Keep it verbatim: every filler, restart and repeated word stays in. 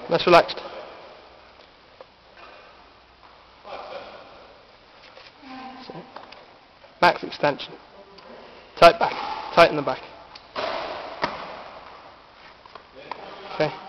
Less relaxed. Max extension. Tight back. Tighten the back. Okay.